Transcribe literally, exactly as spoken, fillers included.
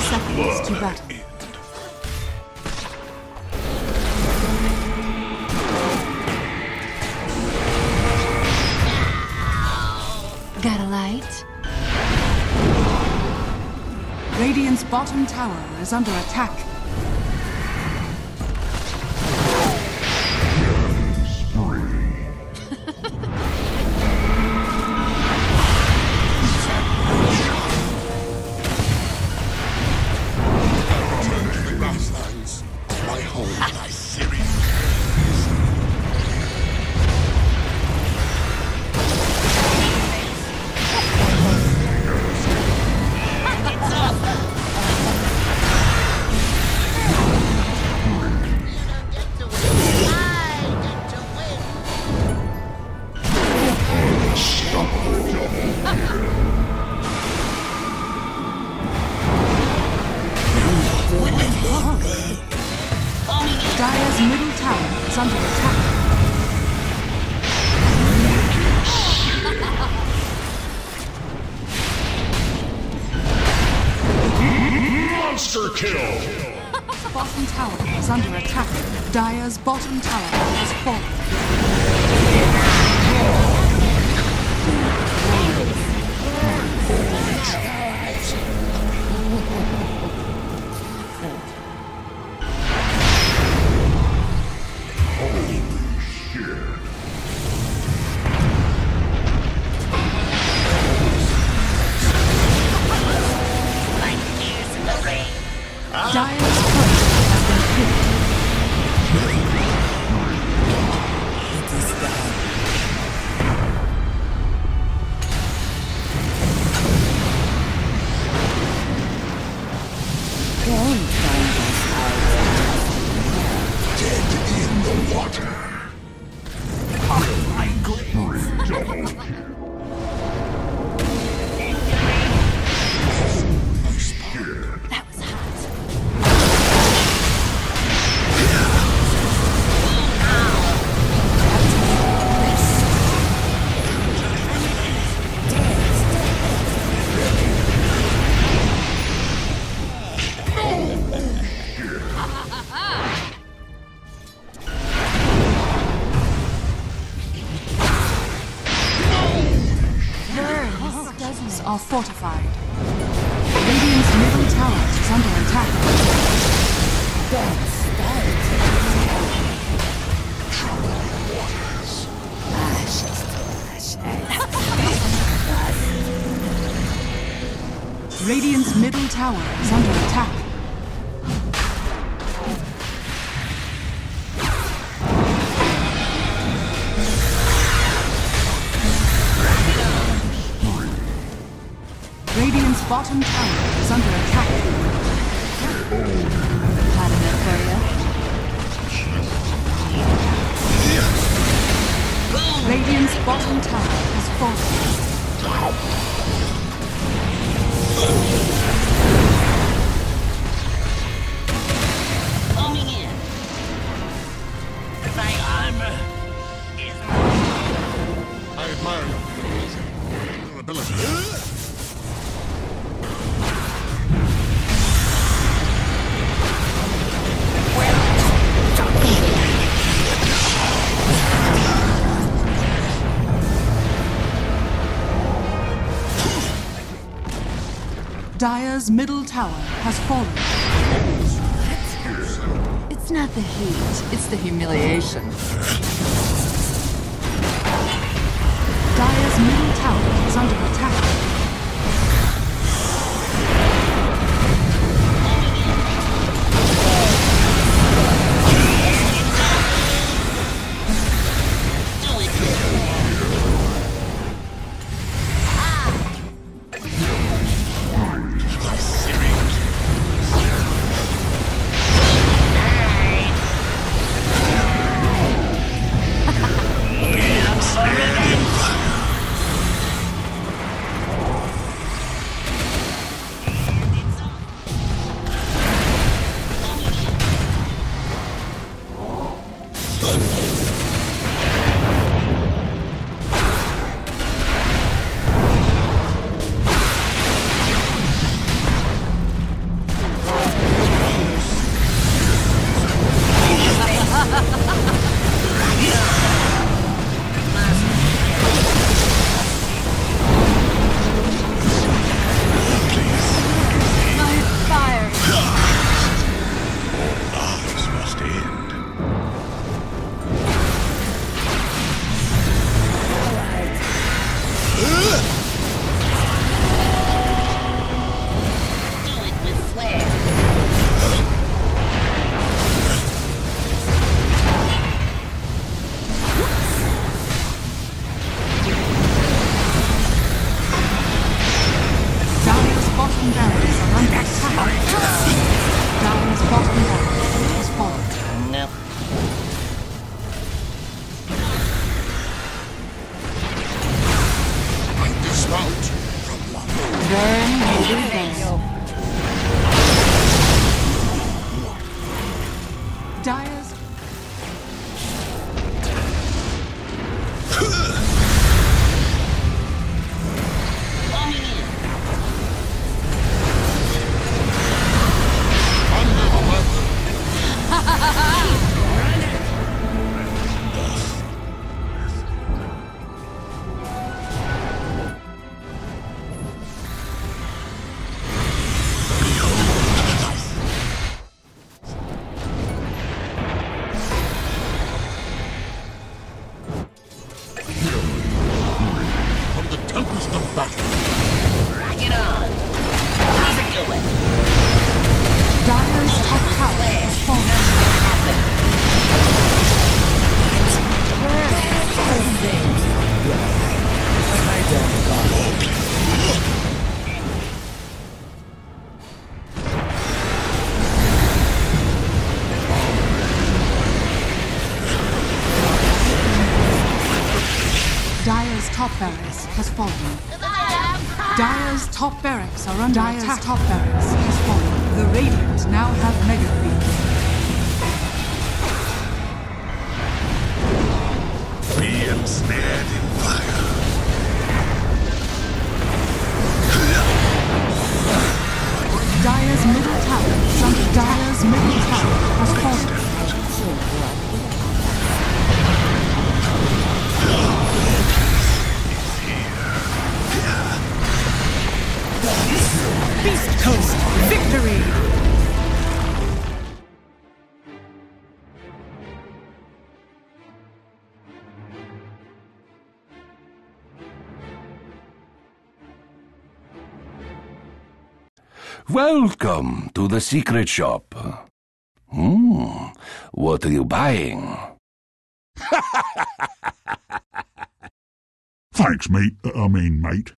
seconds to battle. Got a light? Radiant's bottom tower is under attack. Dire's middle tower is under attack. Monster kill! Bottom tower is under attack. Dire's bottom tower has fallen. Dire's turret has been killed. It is done. Don't find us out. Dead in the water. Oh my Three double kill. That was hot. Are fortified. Radiant's middle tower is under attack. Don't start. Ashes to ashes. Radiant's middle tower is under attack. Radiant's bottom tower is under attack. Had enough for you? Radiant's bottom tower has fallen. Coming in. My armor is. I admire your ability. Dire's middle tower has fallen. It's not the heat, it's the humiliation. Dire's middle tower is under attack. Do it with flair. Dire's bottom barracks are under attack. Dire's bottom barracks has fallen. Nope. I dismount from lava. Burn, baby, burn. Dire's Bombing in. Under the weapon. From the tempest of battle. Bring it on. How's it going? Dire's top tower has fallen. Dire's top barracks has fallen. Dire's top barracks are under Dire's attack. Top barracks has fallen. The Radiant now have Mega Beam. Be ensnared in fire. Dire's middle tower is under Dire's middle tower has fallen. Beast Coast victory! Welcome to the secret shop. Hmm, what are you buying? Thanks, mate. I mean, mate.